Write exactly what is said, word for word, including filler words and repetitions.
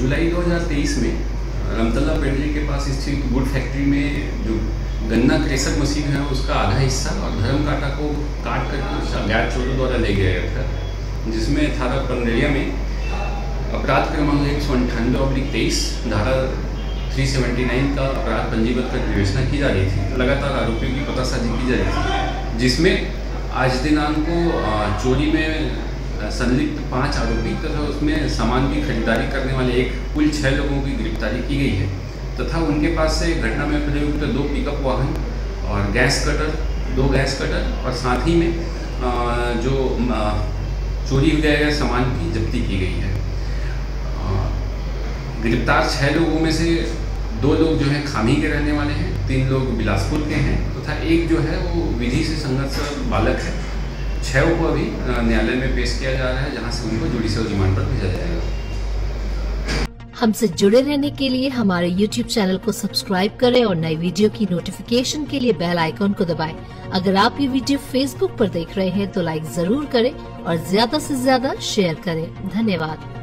जुलाई दो हज़ार तेईस में रमतल्ला पेंड्री के पास स्थित वुड फैक्ट्री में जो गन्ना क्रेशर मशीन है उसका आधा हिस्सा और धर्म कांटा को काट कर अज्ञात चोरों द्वारा ले गया गया था, जिसमें थाना पंडरिया में अपराध क्रमांक एक सौ अंठानवे ऑब्लिक तेईस धारा तीन सौ उन्यासी का अपराध पंजीबद्ध कर विवेचना की जा रही थी। लगातार आरोपियों की पतासाजी की जा रही थी, जिसमें आज दिनांक को चोरी में संलिप्त पांच आरोपी तथा उसमें सामान की खरीदारी करने वाले एक कुल छह लोगों की गिरफ्तारी की गई है तथा उनके पास से घटना में प्रयुक्त दो पिकअप वाहन और गैस कटर दो गैस कटर और साथ ही में जो चोरी किए गए सामान की जब्ती की गई है। गिरफ्तार छह लोगों में से दो लोग जो है खामी के रहने वाले हैं, तीन लोग बिलासपुर के हैं तथा एक जो है वो विधि से संघर्ष बालक है। छह को अभी न्यायालय में पेश किया जा रहा है, जहां से उनको जुडिशियल रिमांड पर भेजा जाएगा। हमसे जुड़े रहने के लिए हमारे यूट्यूब चैनल को सब्सक्राइब करें और नई वीडियो की नोटिफिकेशन के लिए बेल आइकॉन को दबाएं। अगर आप ये वीडियो फेसबुक पर देख रहे हैं तो लाइक जरूर करें और ज्यादा से ज्यादा शेयर करें। धन्यवाद।